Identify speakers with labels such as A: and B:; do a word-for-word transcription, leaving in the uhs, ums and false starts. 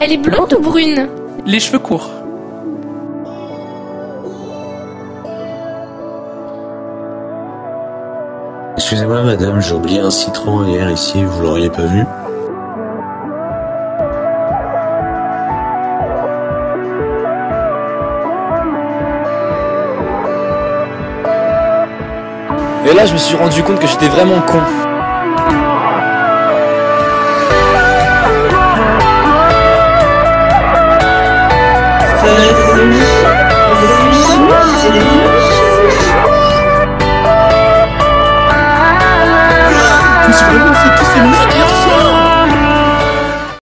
A: Elle est blonde ou brune?
B: Les cheveux courts.
C: Excusez-moi madame, j'ai oublié un citron hier ici, vous l'auriez pas vu?
D: Et là je me suis rendu compte que j'étais vraiment con.
E: Stress.